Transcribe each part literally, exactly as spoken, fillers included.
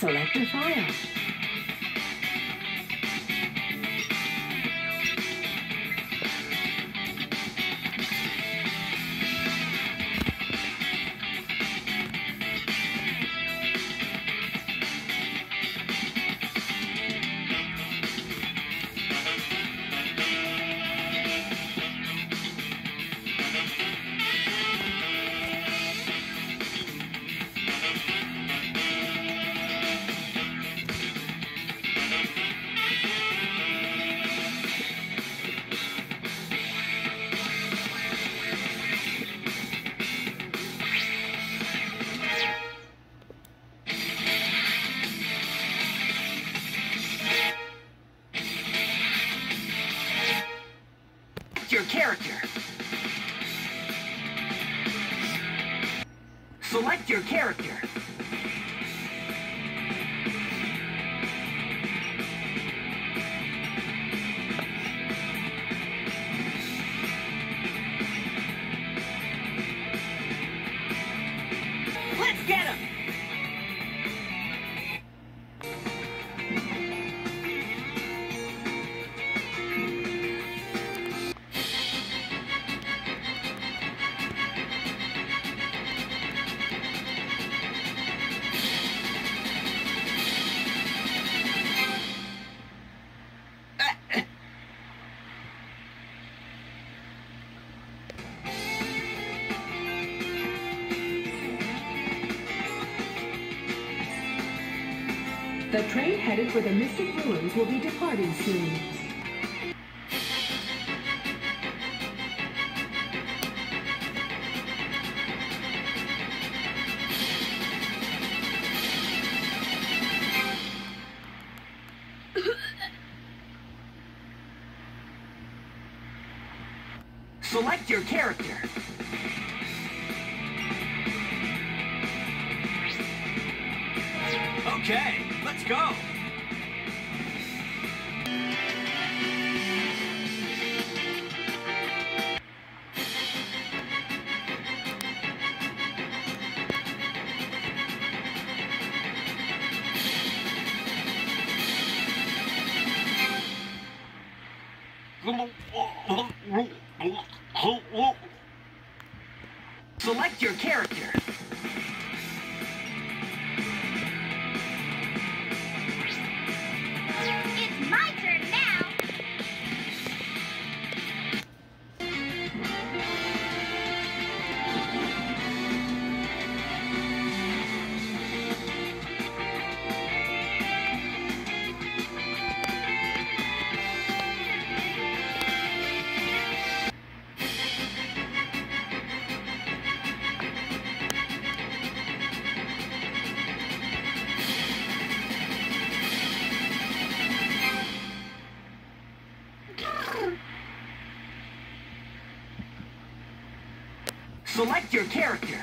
Select a file. Your character. Select your character. Let's get him! The train headed for the Mystic Ruins will be departing soon. Select your character. Okay, let's go. Select your character. It's my turn now. Select your character.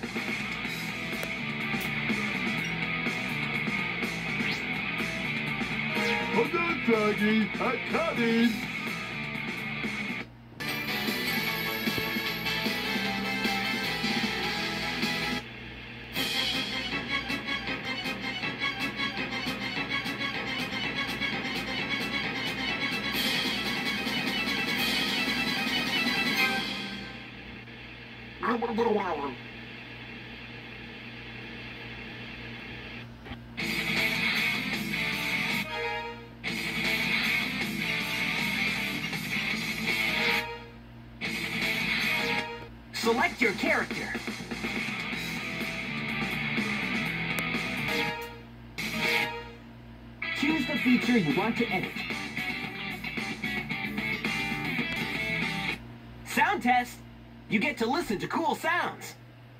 Hold on, Froggy. I'm coming. Select your character. Choose the feature you want to edit. Sound test. You get to listen to cool sounds.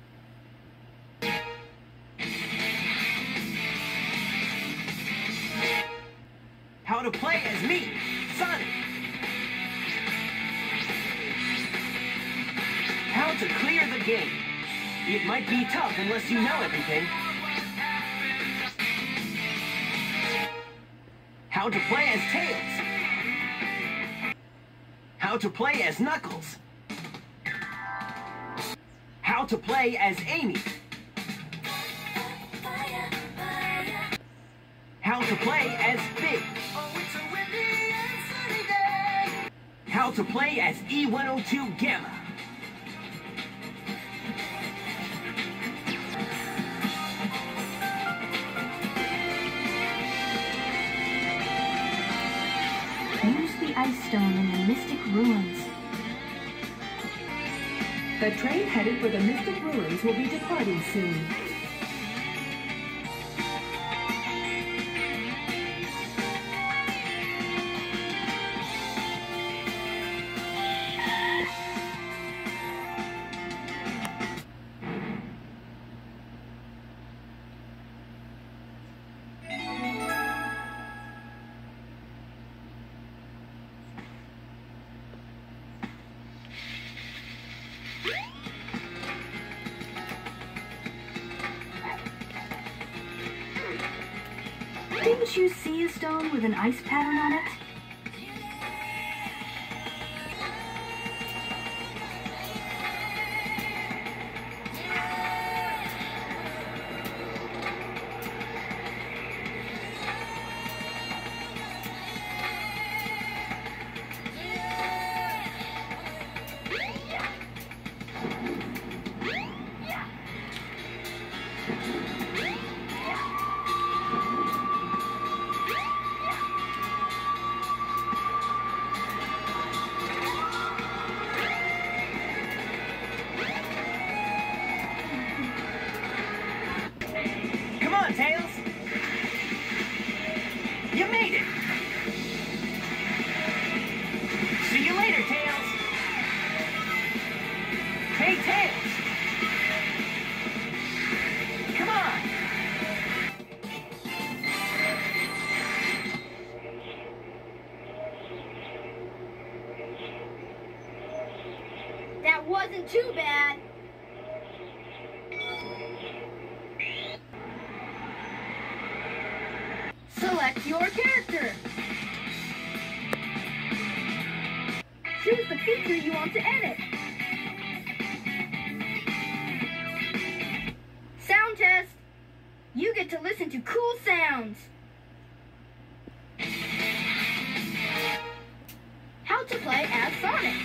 How to play as me, Sonic. How to clear the game. It might be tough unless you know everything. How to play as Tails. How to play as Knuckles. How to play as Amy. How to play as Big. How to play as E one oh two Gamma. Use the ice stone in the Mystic Ruins. The train headed for the Mystic Ruins will be departing soon. Didn't you see a stone with an ice pattern on it? Come on, Tails! You made it! See you later, Tails! Hey, Tails! Come on! That wasn't too bad. Select your character. Choose the feature you want to edit. Sound test. You get to listen to cool sounds. How to play as Sonic.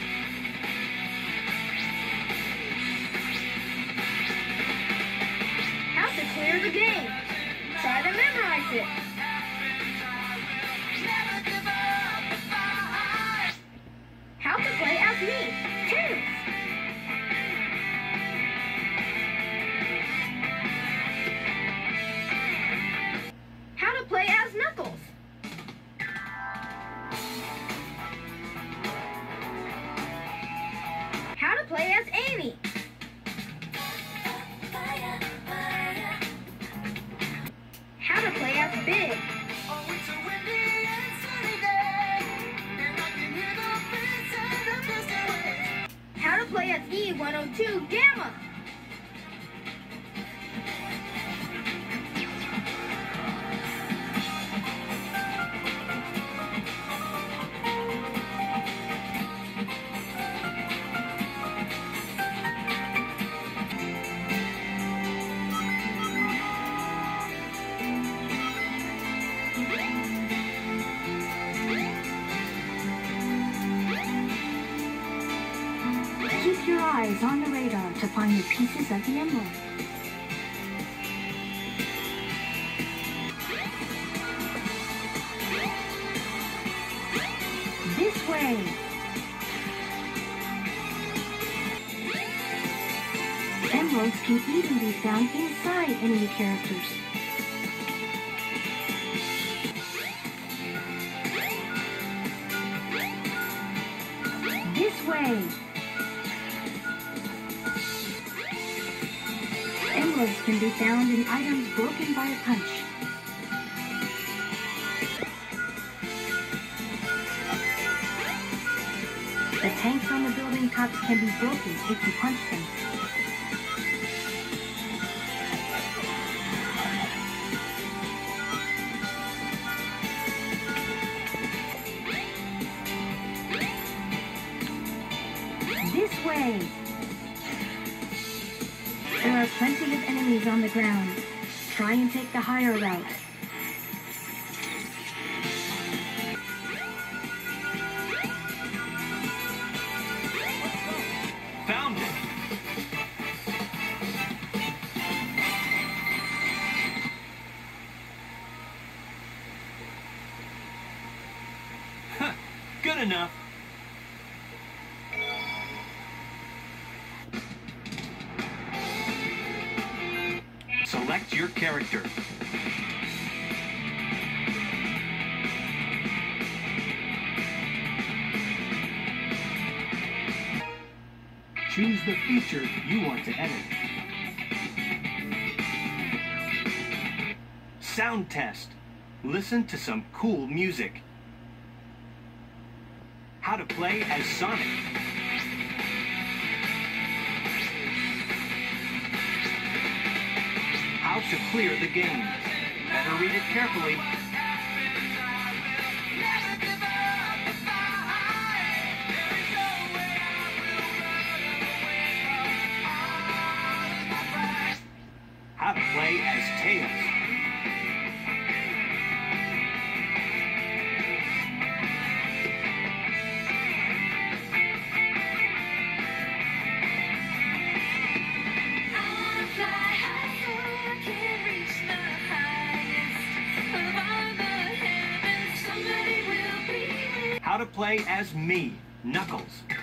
How to clear the game. Try to memorize it. How to play as me, Tails. How to play as Knuckles. How to play as Amy. How to play as Big. How to play as E one oh two Gamma. Keep your eyes on the radar to find the pieces of the emerald. This way. Emeralds can even be found inside enemy characters. This way. Emeralds can be found in items broken by a punch. The tanks on the building tops can be broken if you punch them. This way. There are plenty of enemies on the ground. Try and take the higher route. Good enough. Select your character. Choose the feature you want to edit. Sound test. Listen to some cool music. How to play as Sonic. How to clear the game. Better read it carefully. How to play as Tails. How to play as me, Knuckles.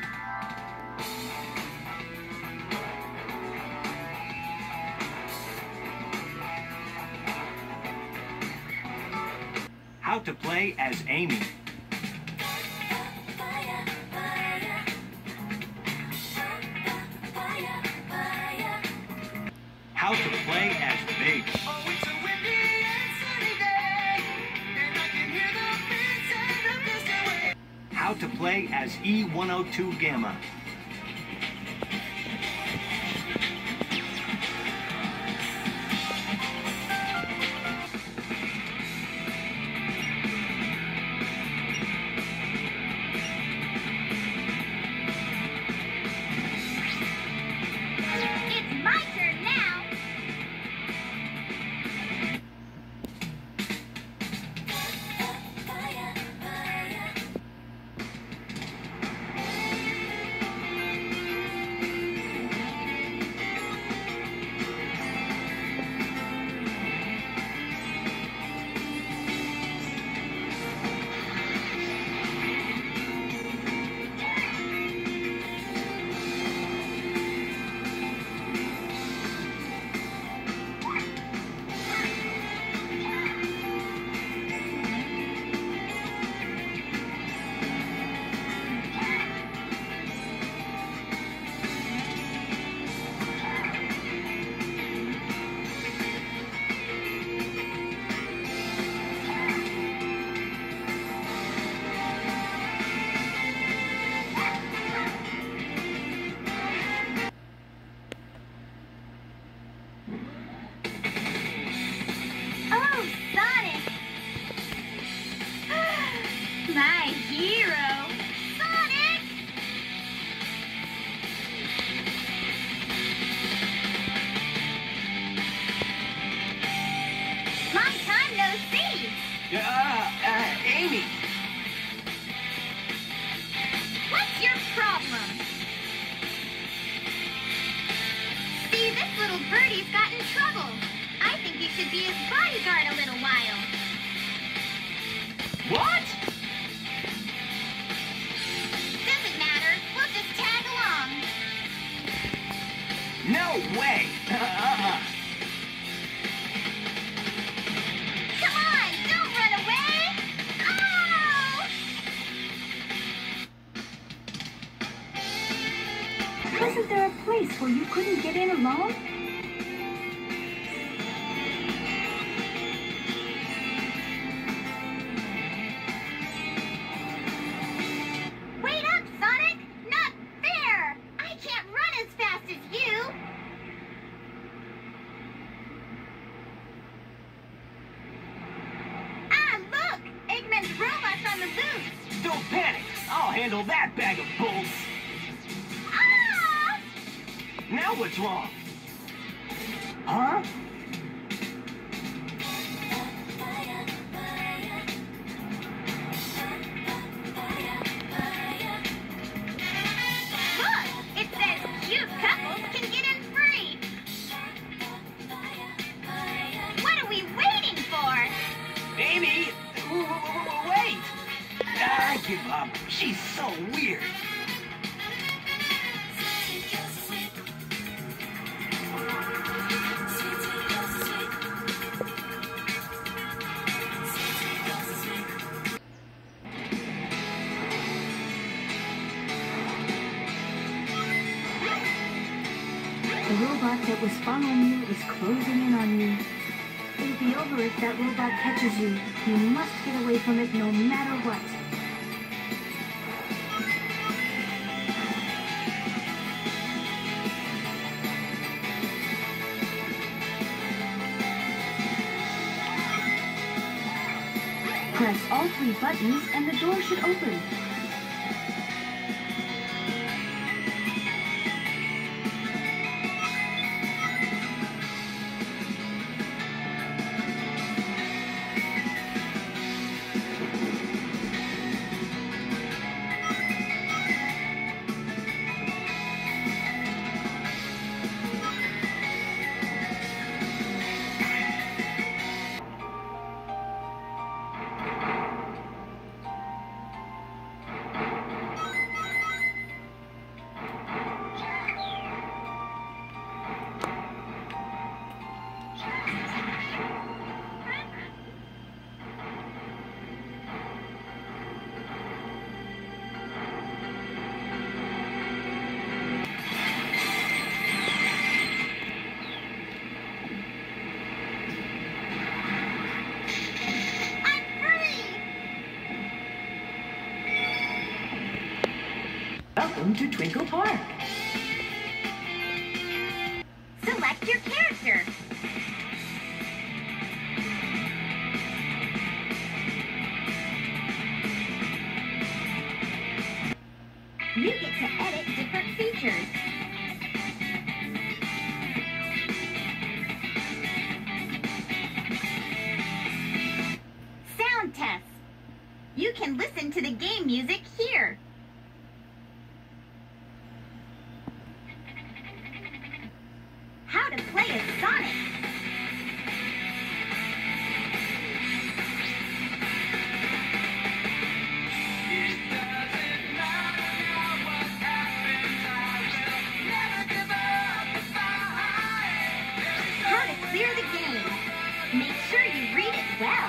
How to play as Amy. How to play as Big. How to play as E one oh two Gamma. It's my turn now. Oh, Sonic! My hero! Sonic! Long time no see! Uh, uh, Amy. What's your problem? See, this little birdie's got in trouble. I think you should be his bodyguard a little while. What? Doesn't matter. We'll just tag along. No way. Uh-uh. Come on, don't run away! Oh! Wasn't there a place where you couldn't get in alone? Wait up, Sonic! Not fair! I can't run as fast as you! Ah, look! Eggman's robots on the booth! Don't panic. I'll handle that bag of bolts. Ah! Now what's wrong? Huh? Look! It says cute couples can get in free! What are we waiting for? Amy, w- w- w- wait. Uh, Don't give up. She's so weird. The robot that was following you is closing in on you. It'll be over if that robot catches you. You must get away from it no matter what. Press all three buttons and the door should open. Welcome to Twinkle Park. Select your character. You get to edit different features. Sound tests. You can listen to the game music here. How to play as Sonic. How to clear the game. Make sure you read it well.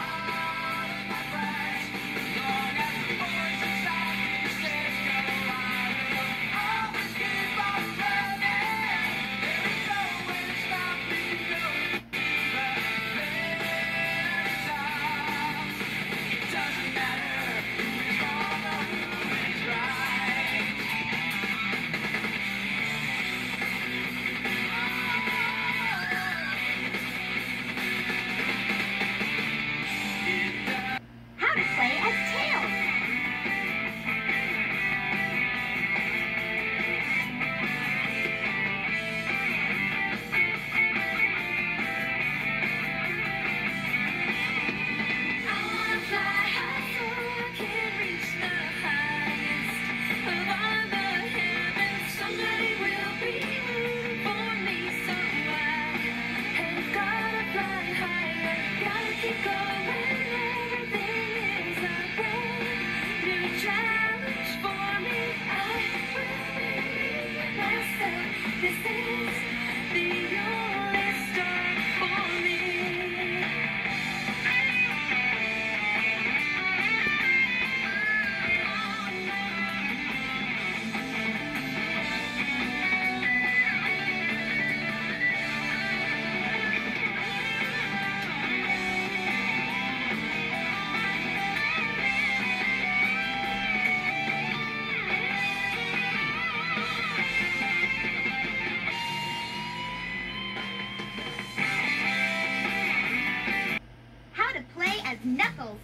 Knuckles.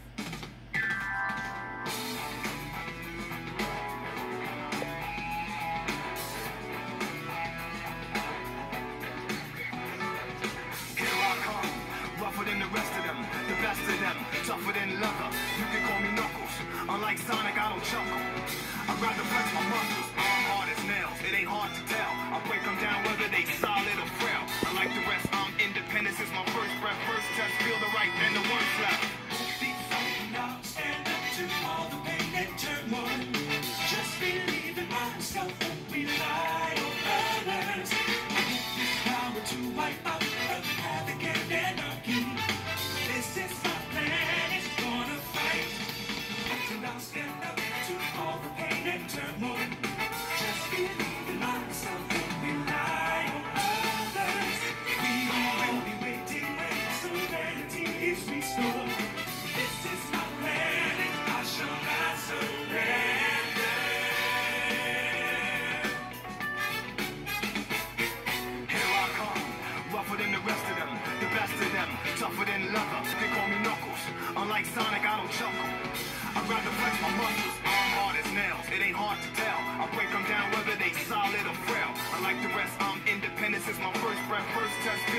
Tougher than leather, you can call me Knuckles. Unlike Sonic, I don't chuckle. I'd rather flex my muscles, arm hard as nails. It ain't hard to tell. I break them down whether they solid or frail. Unlike the rest, I'm independent since my first breath. First test, feel the right, then the one slap. Stand up to all the pain and turn wipe out the havoc and anarchy. This is my plan, it's gonna fight. Until I'll stand up to all the pain and turmoil. Just believe in myself and rely on others. We will be waiting when serenity is restored. This is my plan, and I shall not surrender. Here I come, rougher than the rest of them, the best of them, tougher than leather. They call me Knuckles. Unlike Sonic, I don't chuckle. I'd rather flex my muscles, arm hard as nails. It ain't hard to tell. I break them down whether they solid or frail. Unlike the rest, I'm independent since my first breath, first test.